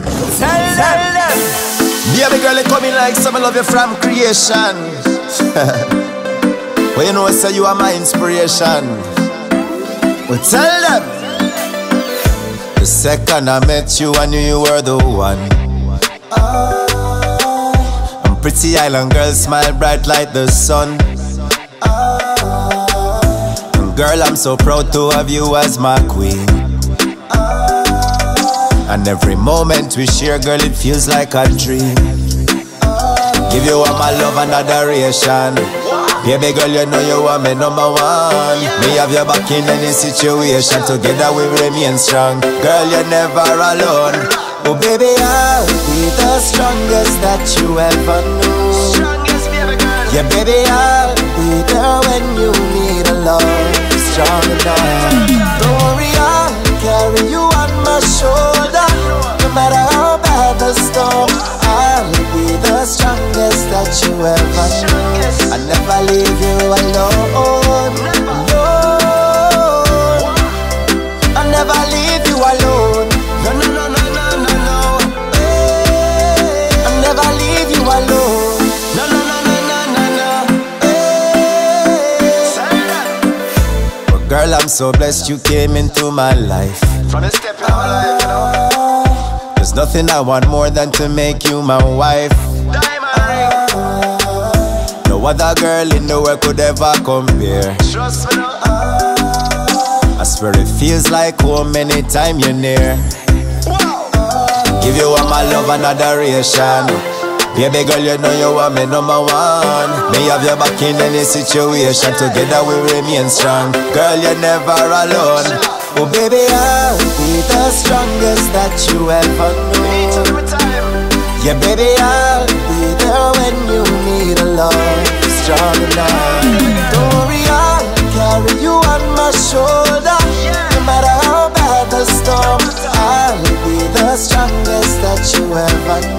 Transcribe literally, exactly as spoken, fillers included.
Tell them. Baby girl, you coming like some love you from creation. Well, you know, say you are my inspiration. Well, tell them. The second I met you, I knew you were the one. I'm pretty island girl, smile bright like the sun. And girl, I'm so proud to have you as my queen. And every moment we share, girl, it feels like a dream. Give you all my love and adoration. Baby girl, you know you are my number one. Me have your back in any situation. Together we remain strong. Girl, you're never alone. Oh baby, I'll be the strongest that you ever knew. Yeah baby, I'll be there when you need a love strong enough. Don't worry, I'll carry you on my shoulder. No matter how bad the storm, I'll be the strongest that you ever knew. I never leave you alone. Alone. I never leave you alone. No, no, no, no, no, no, no. Hey. I never leave you alone. No, no, no, no, no, no, no. Hey. But girl, I'm so blessed you came into my life. From the step in my life, you know. There's nothing I want more than to make you my wife. No other girl in the world could ever compare. Trust me now. I swear it feels like home anytime you're near. Give you all my love and adoration. Baby girl, you know you are my number one. Me have your back in any situation. Together we remain strong. Girl, you're never alone. Oh baby, I'll be the strongest that you ever knew. Yeah baby, I'll be there when you need a love strong enough. Don't worry, I'll carry you on my shoulder. No matter how bad the storm, I'll be the strongest that you ever